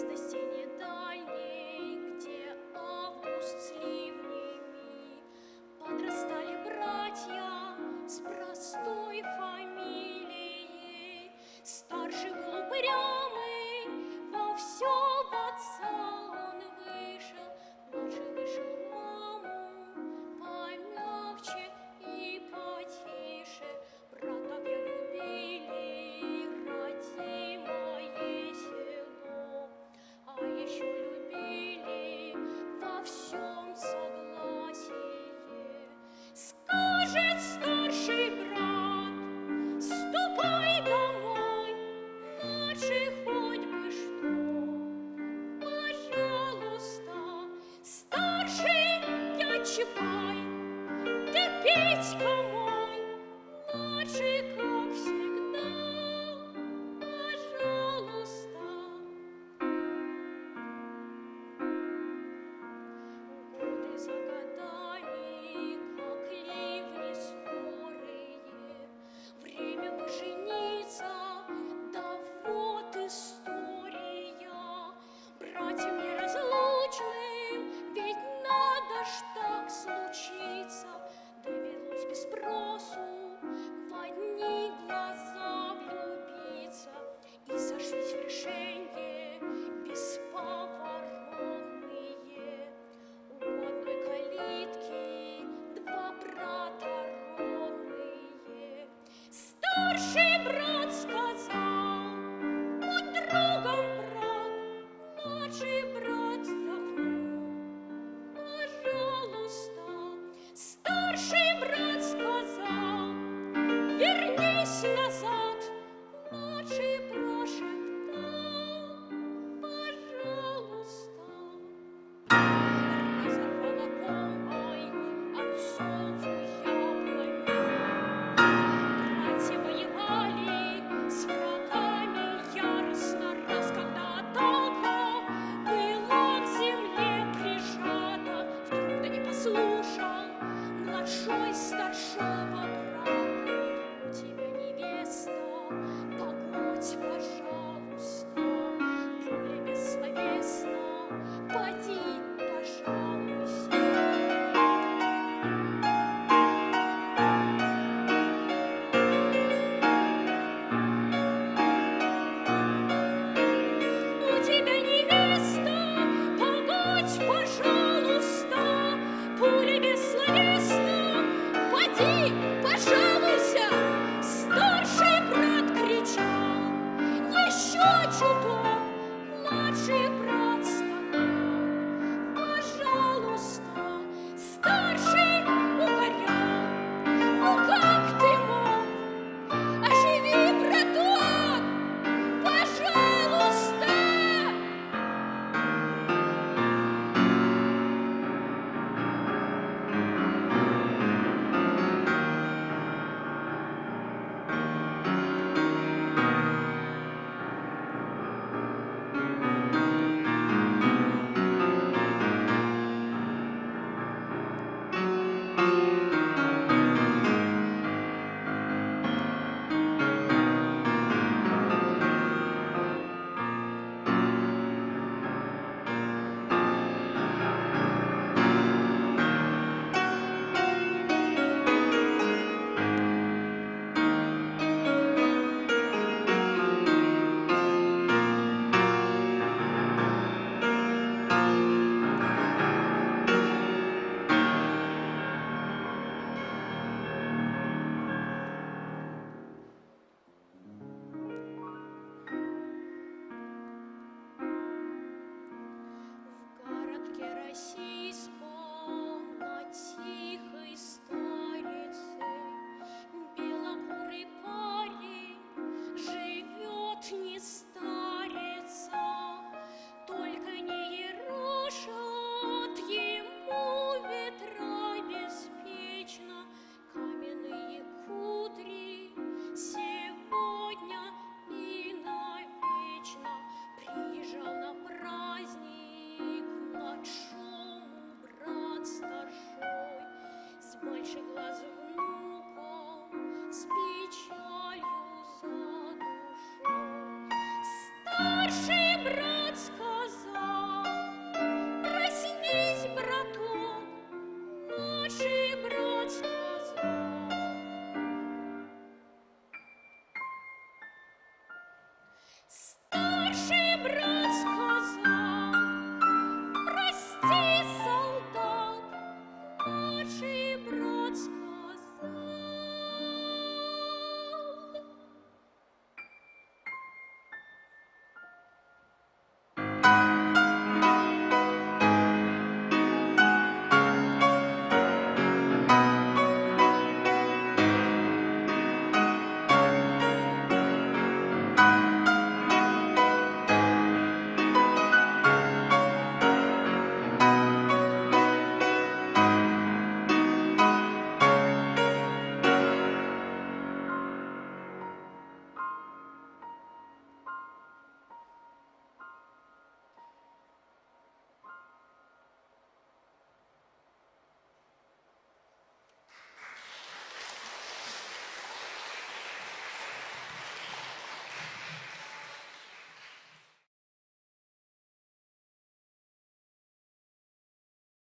место синей дальней, где август с ливнями. Подрастали братья с простой фамилией. Старший был упрямый, во все в отца он вышел. Младший вышел маму помягче и потише. Братов я любили, родимое село, а еще любили во всем согласие. Скажет старший брат: ступай домой, младший хоть бы что, пожалуйста. Старший не отчипай, ты Петька мой, младший, как всегда, пожалуйста. Годы за годами, как ливни скорые, время бы жениться, да вот история. Братьям неразлучным, ведь надо ж так случиться. Довелось без спросу в одни глаза влюбиться, и сошлись в решенье бесповоротные. У одной калитки два брата родные. Старший брат сказал: будь другом, брат. Младший брат вздохнул: пожалуйста. Старший брат сказал: вернись назад. Младший прошептал: пожалуйста. Разорвала комбай отцову яблоню. Братья воевали с врагами яростно, раз когда атака была к земле прижата. Вдруг да не послушал младшой старшего брата: у тебя невеста, погодь, пожалуйста. Пуля бессловесна, поди, пожалуйста. У тебя невеста, погодь, пожалуйста. Пуля бессловесна, поди, пожалуйся. Старший брат кричал: еще чуток. Младший брат стонал: пожалуйста. Старший укорял: ну как ты мог? Оживи, браток, пожалуйста. В городке России